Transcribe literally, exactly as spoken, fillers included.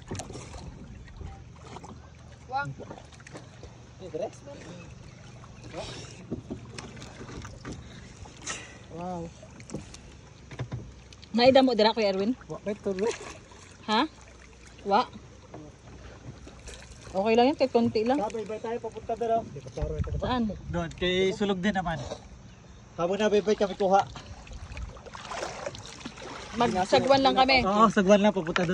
Wang. Wow. Naida mo dira Kuya Erwin? Wa betul. Ha? Wa. Okay lang yan, kahit konti lang. Sabay ba tayo papunta doon? Saan? Doon, kay sulog din naman. Habang nabibay kami kuha. Magsagwan lang kami. Oo, sagwan lang papunta doon.